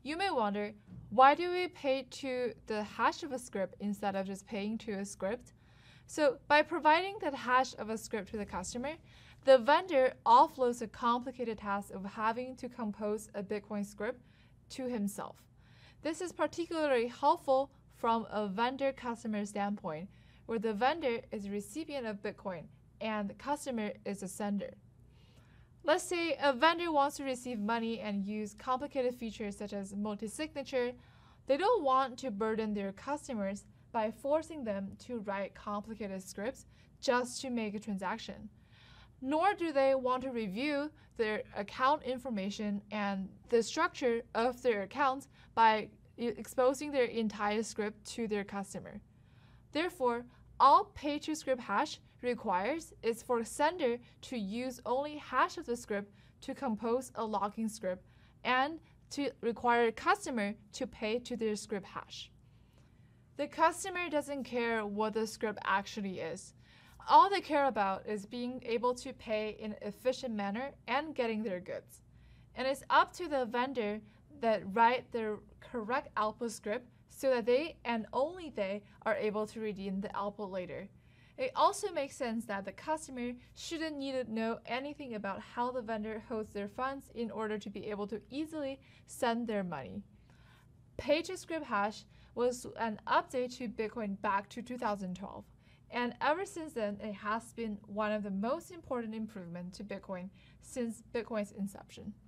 You may wonder, why do we pay to the hash of a script instead of just paying to a script? So by providing that hash of a script to the customer, the vendor offloads the complicated task of having to compose a Bitcoin script to himself. This is particularly helpful from a vendor-customer standpoint, where the vendor is the recipient of Bitcoin and the customer is the sender. Let's say a vendor wants to receive money and use complicated features such as multi-signature. They don't want to burden their customers by forcing them to write complicated scripts just to make a transaction. Nor do they want to review their account information and the structure of their accounts by exposing their entire script to their customer. Therefore, all pay-to-script hash requires is for sender to use only hash of the script to compose a logging script and to require customer to pay to their script hash. The customer doesn't care what the script actually is. All they care about is being able to pay in an efficient manner and getting their goods. And it's up to the vendor that write the correct output script so that they and only they are able to redeem the output later. It also makes sense that the customer shouldn't need to know anything about how the vendor holds their funds in order to be able to easily send their money. Pay-to-script hash was an update to Bitcoin back to 2012. And ever since then, it has been one of the most important improvements to Bitcoin since Bitcoin's inception.